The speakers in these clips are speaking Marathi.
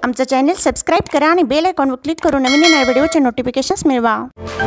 आमचं चॅनल सबस्क्राईब करा आणि बेल आयकॉनवर क्लिक करून नवीन नवीन व्हिडिओचे नोटिफिकेशन्स मिळवा।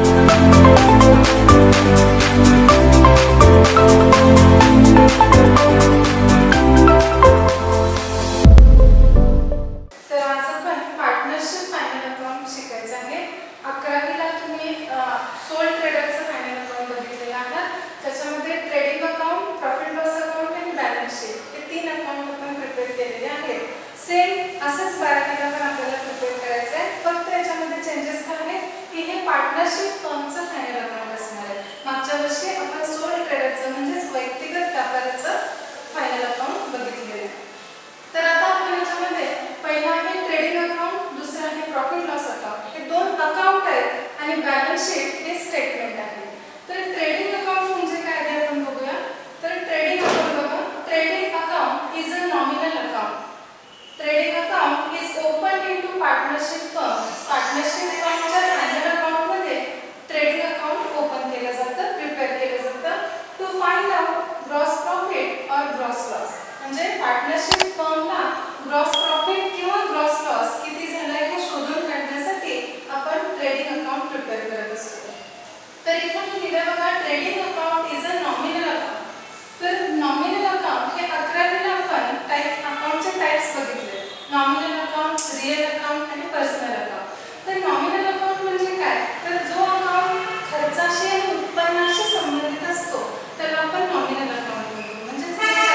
तर आज आपण पार्टनरशिप फायनल अकाउंट शिकायचं आहे। 11वीला तुम्ही सोल ट्रेडरचं फायनल अकाउंट बघितलेलं आहे। त्याच्यामध्ये trading account, profit loss account आणि बॅलन्स शीट हे तीन अकाउंट आपण प्रिपेअर केलेले आहेत। सेम असंच 12वीला पण आपल्याला प्रिपेअर करायचं आहे, फक्त याच्यामध्ये चेंजेस काय आहेत की हे पार्टनरशिप फर्मचं फायनल अकाउंट असणार आहे। मागच्या वर्षी आपण सोल ट्रेडरचं म्हणजेच व्यक्तिगत व्यापाराचं फायनल अकाउंट बघितलेलं आहे। तर आता आपण याच्यामध्ये पहिला आहे ट्रेडिंग अकाउंट, दुसरा आहे प्रॉफिट लॉस अकाउंट। हे दोन अकाउंट आहेत आणि बॅलन्स शीट हे स्टेटमेंट आहे। तर ट्रेडिंग अकाउंट म्हणजे काय ते आपण बघूया। तर ट्रेडिंग अकाउंट बघा, trading account is a nominal account. Trading account is open into partnership firm. Partnership फर्मच्या फायनल अकाउंट मध्ये ट्रेडिंग अकाउंट ओपन केलं जातं, प्रिपेअर केलं जातं to find out gross profit और ग्रॉस लॉस। म्हणजे पार्टनरशिप फर्मला ग्रॉस प्रॉफिट किंवा ग्रॉस लॉस किती झालाय हे शोधून काढण्यासाठी आपण ट्रेडिंग अकाउंट प्रिपेअर करत असतो। तर इथे मी लिहिलं बघा, trading account is a nominal account. तर नॉमिनल अकाउंट हे 11वीला आपण अकाउंटचे टाइप्स बघितले, नॉमिनल अकाउंट, रियल अकाउंट आणि पर्सनल अकाउंट। तर नॉमिनल अकाउंट म्हणजे काय, तर जो अकाउंट खर्चाशी आणि उत्पन्नाशी संबंधित असतो त्याला आपण नॉमिनल अकाउंट म्हणतो। म्हणजे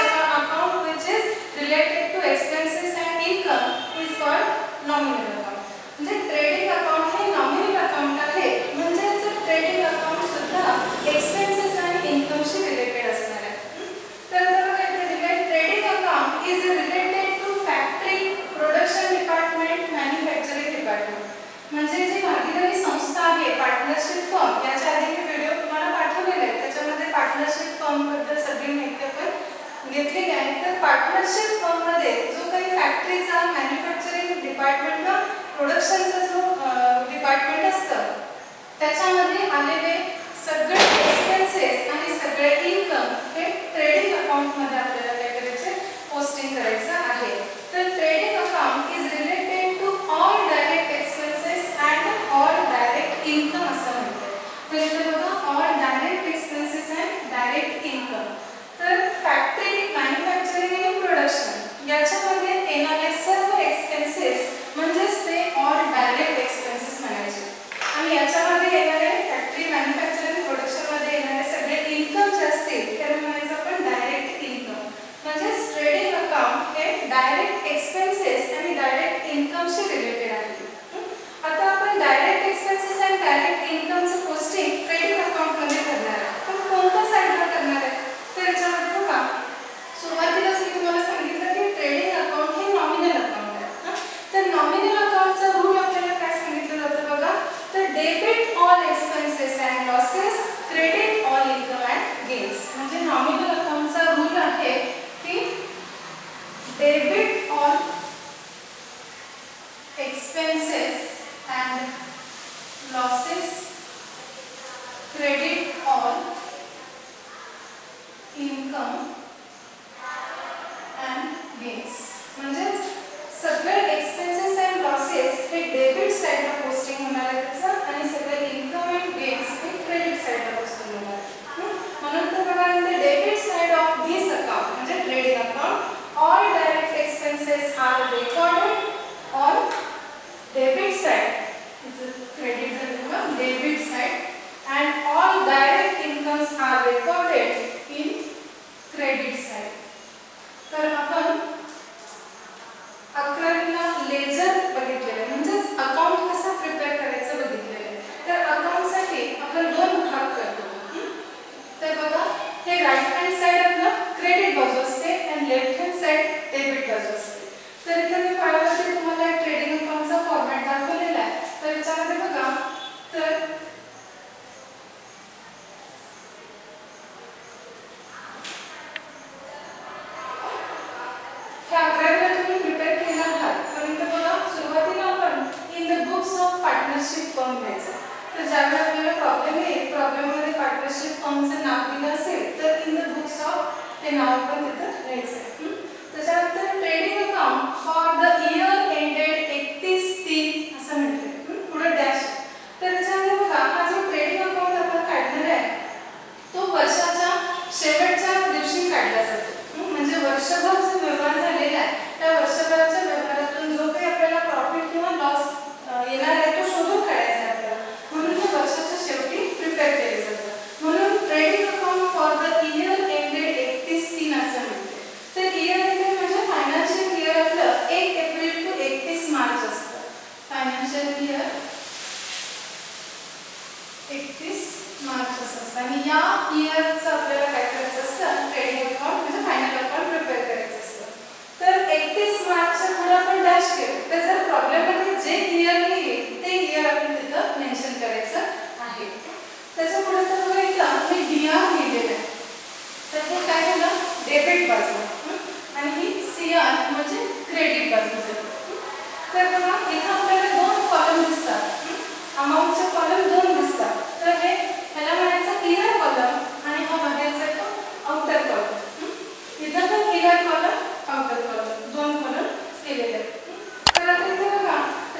account which is related to expenses and income is called nominal account। म्हणजे ट्रेडिंग अकाउंट हे नॉमिनल अकाउंट आहे, म्हणजे ट्रेडिंग अकाउंट सुद्धा एक्सपेन्सेस आणि इन्कमशी रिलेटेड असणार आहे। तर बघा इथे दिले, trading account is related to factory, production department, manufacturing department. म्हणजे जी भागीदारी संस्था आहे पार्टनरशिप फर्म, याच्या आधी मी व्हिडिओ तुम्हाला पाठवलेले आहेत, त्याच्यामध्ये पार्टनरशिप फर्म बद्दल सगळी माहिती आपण घेतलेली आहे। तर पार्टनरशिप फर्म मध्ये जो काही फॅक्टरीचा, मॅन्युफॅक्चरिंग डिपार्टमेंट किंवा प्रोडक्शनचा जो डिपार्टमेंट असतं त्याच्यामध्ये आलेले सगळे एक्सपेन्सेस आणि सगळे इन्कम हे ट्रेडिंग अकाउंट मध्ये आपल्याला काय करायचे, पोस्टिंग करायचं आहे। तर trading account is related to all direct expenses and all direct income असं म्हणतात। तर इथे बघा, all direct expenses and direct income. तर फॅक्टरी, मॅन्युफॅक्चरिंग आणि प्रोडक्शन याच्यामध्ये येणारे सर्व एक्सपेन्सेस म्हणजेच ते ऑल डायरेक्ट एक्सपेन्सेस म्हणायचे। आणि याच्यामध्ये येणारे फॅक्टरी, मॅन्युफॅक्चरिंग, प्रोडक्शन मध्ये येणारे सगळे इन्कम जे असतील त्याला म्हणायचं आपण डायरेक्ट इन्कम। म्हणजेच ट्रेडिंग अकाउंट हे डायरेक्ट एक्सपेन्सेस आणि डायरेक्ट इन्कमशी रिलेटेड आहे। आता आपण डायरेक्ट एक्सपेन्सेस आणि डायरेक्ट इन्कमचं पोस्टिंग ट्रेडिंग अकाउंट मध्ये करणार आहे, पण कोणत्या साईडला करणार आहे। तर याच्यामध्ये बघा, सुरुवातीलाच मी तुम्हाला सांगितलं की ट्रेडिंग अकाउंट हे नॉमिनल अकाउंट आहे। तर नॉमिनल अकाउंटचा रूल आपल्याला काय सांगितलं जातं बघा, तर debit all expenses and losses, credit all income and gains. म्हणजे नॉमिनल अकाउंटचा रूल आहे की debit all expenses and losses, credit all income and gains. म्हणजे सगळे एक्सपेन्सेस अँड लॉसेस हे डेबिट साइडला पोस्टिंग होणार आहे त्याचं, आणि सगळे इन्कम अँड गेन्स हे क्रेडिट साइडला पोस्टिंग होणार आहे। म्हणून तर बघा, in the debit side of this account म्हणजे trading account, all direct expenses R recorded on debit side, credit झालं debit side, and all direct incomes are recorded in credit side. तर आपण 11वीला लेजर बघितलेलं, म्हणजेच अकाउंट कसा प्रिपेअर करायचं बघितलेलं। तर अकाउंटसाठी आपण दोन भाग करतो। तर बघा, हे राईट हँड साइड आपलं क्रेडिट बाजू असते आणि लेफ्ट हँड साइड डेबिट बाजू असते। तर इथे मी पाहिल्यावरती तुम्हाला ट्रेडिंग अकाउंटचा फॉर्मॅट दाखवलेला आहे। तर याच्यामध्ये बघा, तर हे 11वीला तुम्ही प्रिपेअर केलं आहात, पण इथे बघा सुरुवातीला आपण in the books of partnership firm घ्यायचं। तर ज्यावेळी आपल्याला प्रॉब्लेम येईल, प्रॉब्लेममध्ये पार्टनरशिप फर्मचं नाव दिलं असेल तर इन द बुक्स ऑफ ते नाव आपण तिथं लिहायचं। त्याच्यानंतर trading account for the year ended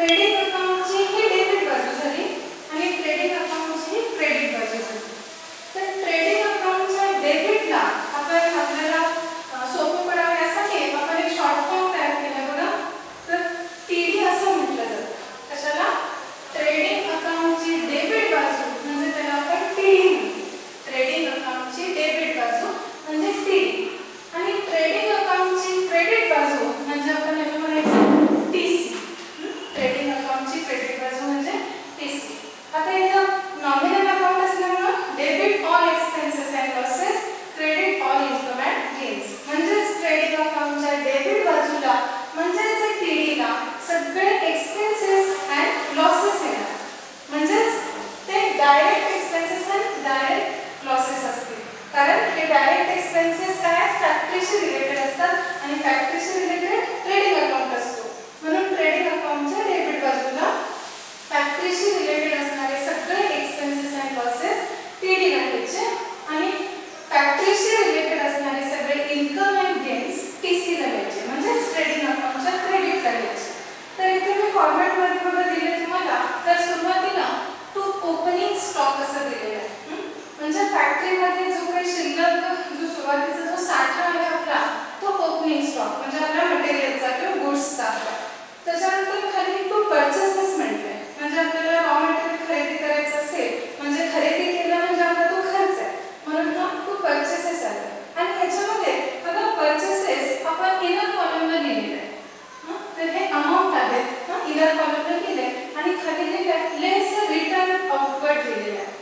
trading अकाउंटची ही डेबिट बाजू झाली आणि ट्रेडिंग अकाउंटची ही क्रेडिट बाजू झाली. तर ट्रेडिंग अकाउंटच्या डेबिटला आपण आपल्याला सोपं पडावं यासाठी आपण एक शॉर्ट फॉर्म तयार केला बघा. तर टीडी असं म्हटलं जातं. कशाला? ट्रेडिंग अकाउंटची डेबिट बाजू म्हणजे त्याला आपण टीडी म्हणतो. ट्रेडिंग अकाउंटची डेबिट बाजू म्हणजे टीडी आणि ट्रेडिंग अकाउंटची क्रेडिट बाजू म्हणजे आपण याला म्हणायचं टीसी. ट्रेडिंग अकाउंटची क्रेडिट बाजू म्हणजे टीसी. आता इथं नॉमिनल अकाउंट असल्यामुळे debit all expenses and losses, credit all income and gains. म्हणजेच ट्रेडिंग अकाउंटच्या डेबिट बाजूला म्हणजेच टीडीला सगळे एक्सपेन्सेस अँड लॉसेस येणार. म्हणजेच ते direct expenses and direct losses असतील. कारण हे डायरेक्ट एक्सपेन्सेस काय फॅक्टरीशी रिलेटेड असतात आणि फॅक्टरीशी रिलेटेड ट्रेडिंग अकाउंट असतो. म्हणून ट्रेडिंग अकाउंटच्या डेबिट बाजूला फॅक्टरीशी रिलेटेड असणारे सगळे एक्सपेन्सेस अँड लॉसेस टीडी घ्यायचे आणि फॅक्टरीशी रिलेटेड असणारे सगळे इन्कम अँड गेन्स टीसीला घ्यायचे. म्हणजे ट्रेडिंग अकाउंटच्या क्रेडिटला घ्यायचे. तर इथे मी फॉर्मॅट मध्ये बघा दिले तुम्हाला. तर सुरुवातीला टू ओपनिंग स्टॉक असं दिलेलं आहे. म्हणजे फॅक्टरीमध्ये जो काही शिल्लक जो सुरुवातीचा जो साठा आहे आपला तो ओपनिंग स्टॉक म्हणजे आपल्या मटेरियलचा किंवा गुड्सचा. त्याच्यानंतर खाली टू परचेसेस म्हटलंय. म्हणजे आपल्याला रॉ मटेरियल खरेदी करायचं असेल म्हणजे खरेदी केलं म्हणजे आपला तो खर्च आहे. म्हणून हा टू परचेसेस आहे. आणि याच्यामध्ये बघा परचेसेस आपण इनर कॉलमला लिहिलेलं आहे. तर हे अमाउंट आहेत इनर कॉलमला लिहिले आणि खाली लिहिलंय लेस रिटर्न आउटवर्ड लिहिलेलं आहे.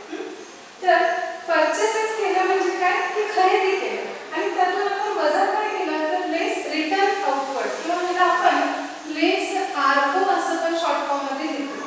तर परचेसेस केलं म्हणजे काय की खरेदी केलं आणि त्यातून आपण वजा काय केलं तर लेस रिटर्न आउटवर्ड किंवा ह्याला आपण लेस आरओ असं पण शॉर्ट फॉर्म मध्ये लिहितो.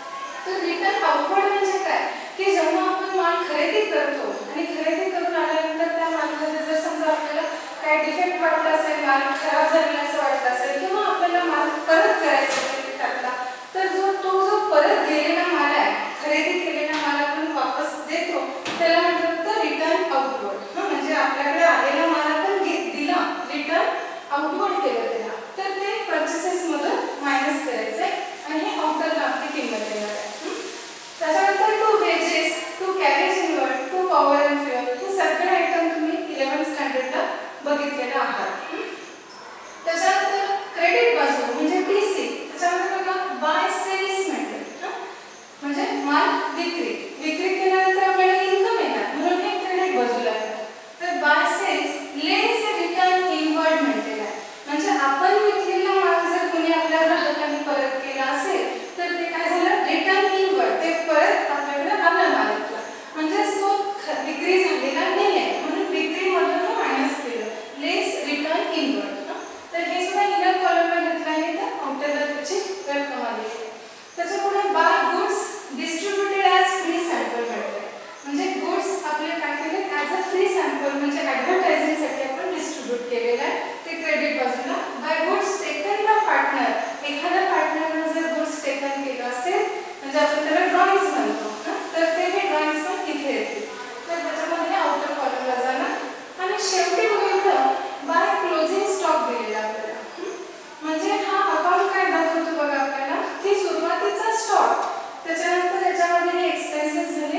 तर रिटर्न आउटवर्ड म्हणजे काय की जेव्हा आपण माल खरेदी करतो आणि खरेदी करून आल्यानंतर त्या मालामध्ये जर समजा आपल्याला काय डिफेक्ट वाटला असेल, माल खराब झालेला असं वाटलं असेल किंवा आपल्याला माल परत करायचा असेल त्यातला, तर तो जो परत गेलेला माल आहे खरेदी केलेला माल आपण वापस देतो त्याला म्हटलं जातं रिटर्न आउटवर्ड. म्हणजे आपल्याकडे आलेला माल आपण दिला रिटर्न आउटवर्ड केलं त्याला तर ते परचेसेस मधून मायनस करायचंय आणि हे आउटरला आपली किंमत येणार आहे. त्याच्यानंतर to wages, to carriage inward, to power and fuel हे सगळे आयटम तुम्ही 11th स्टँडर्डला बघितलेलं आहात. त्याच्यानंतर क्रेडिट बाजू म्हणजे टीसी. त्याच्यामध्ये बघा बाय सेल्स म्हटलं म्हणजे माल विक्री केल्यानंतर आपल्याला इन्कम येणार म्हणून हे क्रेडिट बाजूला आहे. तर by sales less return inward म्हटलेलं आहे. म्हणजे आपण विकलेला माल जर कोणी आपल्या ग्राहकांनी परत केला असेल तर ते काय झालं रिटर्न इनवर्ड ते परत आपल्याकडे आलं मालातला. म्हणजे तो विक्री झालेला नाही आहे म्हणून विक्रीमधून मायनस केलं लेस रिटर्न इनवर्ड. तर हे सुद्धा इनर कॉलमला घेतलं आहे तर आउटरला त्याची रक्कम आली आहे. त्याच्यापुढे by goods distributed as free sample म्हटलंय. म्हणजे गुड्स आपले काय केले ॲज अ फ्री सॅम्पल म्हणजे ॲडव्हर्टायझिंगसाठी आपण डिस्ट्रीब्यूट केलेलं आहे ते क्रेडिट बाजूला. By goods taken by partner एखाद्या पार्टनरने जर गुड्स टेकन केलं असेल म्हणजे आपण त्याला ड्रॉइंग्स म्हणतो तर ते हे ड्रॉइंग्स पण इथे येतील. तर त्याच्यामध्ये आउटर कॉलमला जाणार आणि शेवटी बघितलं बाय क्लोजिंग स्टॉक दिलेला आपल्याला. म्हणजे हा अकाउंट काय दाखवतो बघा आपल्याला की सुरुवातीचा स्टॉक त्याच्यानंतर याच्यामध्ये एक्सपेन्सेस झाले,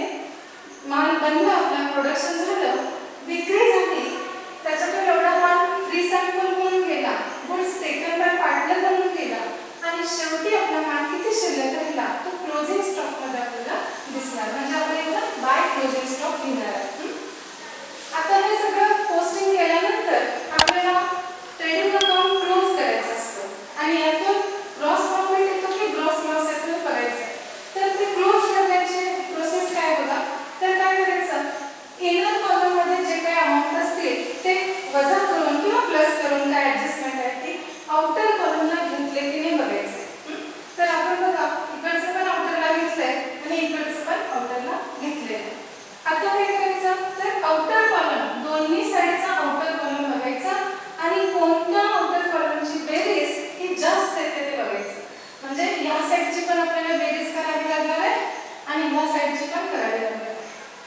माल बनला आपला प्रोडक्शन झालं, विक्री झाली, त्याच्यातून एवढा माल फ्री सॅम्पल म्हणून गेला, गुड्स टेकन बाय पार्टनर म्हणून केला आणि शेवटी आपला माल किती शिल्लक राहिला तो क्लोजिंग स्टॉक मध्ये आपल्याला दिसणार. म्हणजे आपण इथं बाय क्लोजिंग स्टॉक घेणार आहे. आता हे सगळं पोस्टिंग केल्यानंतर आपल्याला ट्रेडिंग अकाउंट क्लोज करायचं असतं आणि यातून ग्रॉस प्रॉफिट येतो की ग्रॉस लॉस येतो करायचं. तर ते क्लोज करण्याची प्रोसेस काय बघा. तर काय करायचं इनर कॉलम मध्ये जे काही अमाऊंट असतील ते वजा करून किंवा प्लस करून काय ऍडजस्टमेंट आहे ती आउटर कॉलमला घेतले की नाही बघायचं. तर आपण बघा इकडचं पण आउटरला घेतलंय आणि इकडचं पण आउटरला घेतलंय. आता काय करायचं तर आउटर कॉलम दोन्ही साइडचा आउटर कॉलम बघायचा आणि कोणत्या आउटर कॉलमची बेरीज ही जास्त येते ते बघायचं. म्हणजे या साइडची पण आपल्याला बेरीज करावी लागणार आहे आणि ह्या साइडची पण करावी लागणार आहे.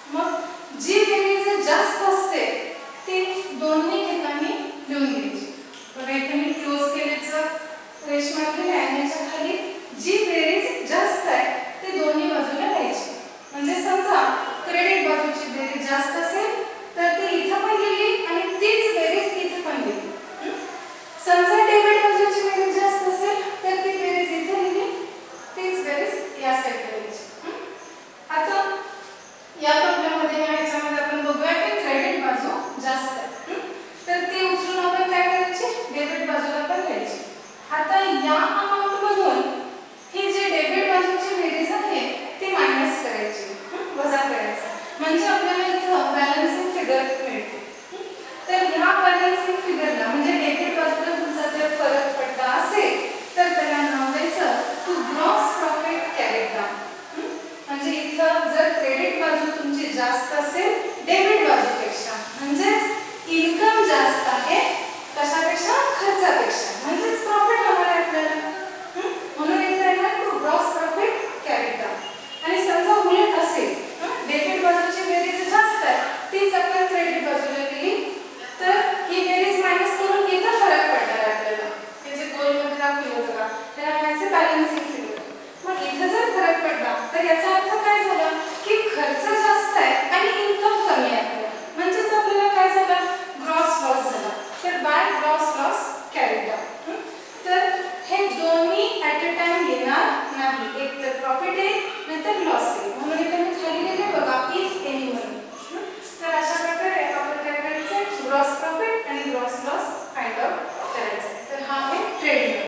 मग जी बेरीज जास्त असते ती दोन्ही ठिकाणी लिहून घ्यायची. बघा इथे मी क्लोज केलेचं रेशमा केले आणि याच्या खाली जी बेरीज जास्त आहे ते दोन्ही बाजूला लिहायची. म्हणजे समजा क्रेडिट बाजूची बेरीज जास्त असेल तर ती इथं पण लिहिली आणि तीच बेरीज इथे पण लिहिली. समजा डेबिट बाजूची बेरीज जास्त असेल तर ती बेरीज इथे लिहिली, तीच बेरीज या साईडला लिहायची. आता या प्रॉब्लेममध्ये ह्याच्यामध्ये आपण बघूया की क्रेडिट बाजू जास्त आहे, तर ती उचलून आपण काय करायची, डेबिट बाजूला पण लिहायची. आता या अमाउंट मधून ही जी डेबिट बाजूची बेरीज आहे ती मायनस करायची, वजा करायचं, म्हणजे आपल्याला इथं बॅलन्सिंग फिगर मिळते. तर ह्या बॅलन्सिंग फिगरला म्हणजे डेबिट बाजूला तुमचा जर फरक पडला असेल तर त्याला नाव द्यायचं to gross profit carried down. म्हणजे इथं जर क्रेडिट बाजू तुमची जास्त असेल डेबिट बाजूपेक्षा, म्हणजेच इन्कम जास्त आहे कशापेक्षा, खर्चापेक्षा, म्हणजेच प्रॉफिट होणार आहे आपल्याला. म्हणून इथे येणार to gross profit carried down. आणि समजा उलट असेल, डेबिट बाजूची बेरीज जास्त आहे तीच आपण क्रेडिट बाजूला केली तर ही बेरीज मायनस करून इथं फरक पडणार आहे आपल्याला. हे जे गोलमध्ये दाखवलं होतं का त्याला म्हणायचं बॅलन्सिंग फिगर. मग इथं जर फरक पडला तर याचा अर्थ काय झाला की खर्च जास्त आहे आणि इन्कम कमी आहे आपल्याला, म्हणजेच आपल्याला काय झालं, ग्रॉस लॉस झाला. तर by gross loss carried down. तर हे दोन्ही ॲट अ टाइम येणार नाही, एक तर प्रॉफिट येईल नाहीतर लॉस येईल.